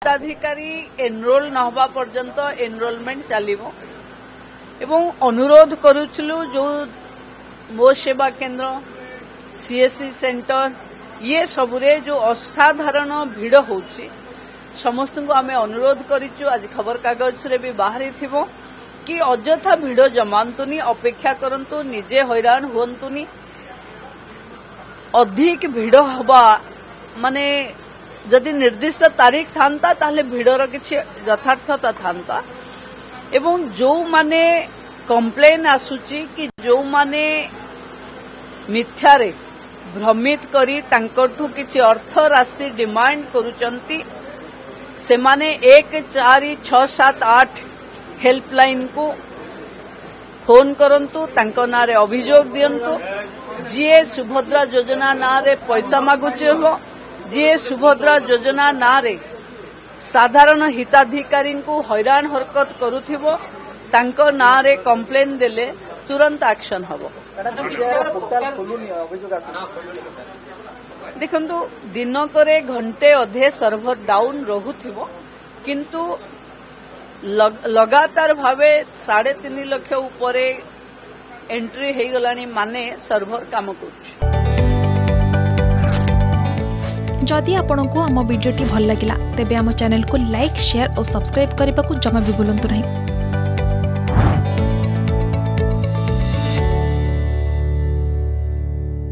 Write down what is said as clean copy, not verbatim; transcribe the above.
हिताधिकारी enrol न होबा पर्यंत एनरोलमेंट चलिबो एवं अनुरोध करूछलु जो मो सेवा केंद्र सीएससी सेंटर ये सबुरे जो असाधारण भिड़ होउछि समस्त को आम अनुरोध करिचु। आज खबर कागज रे भी बाहरी थिबो कि अଯଥା भिड़ जमांतुनी अपेक्षा करंतु निजे हैरान हुंतुनी अधिक भिड़ हबा माने जदि निर्दिष्ट तारीख थांता ताले भिड़र किछि यथार्थता थांता एवं जो माने कंप्लेन आसुची कि जो माने मिथ्यारे भ्रमित करी तांकठु किछि अर्थ राशि डिमांड करूचंती से माने 146778 हेल्पलाइन को फोन करंतु तांको नारे अभियोग दियंतु जीए सुभद्रा योजना नारे पैसा मागुचे हो जीए सुभद्रा योजना नारे साधारण हिताधिकारी को हैरान हरकत करुथिबो तांको नारे कंप्लेन देले तुरंत एक्शन हबो। देखंतु दिनकरे घंटे अधे सर्भर डाउन रहुथिबो किंतु लगातार भावे 3.5 लाख उपरे एंट्री हे गलानी माने सर्भर काम करूछ। जदि आपंक आम भिडी भल लगा तेब आम चैनल को लाइक शेयर और सब्सक्राइब करने को जमा भी भूलु नहीं।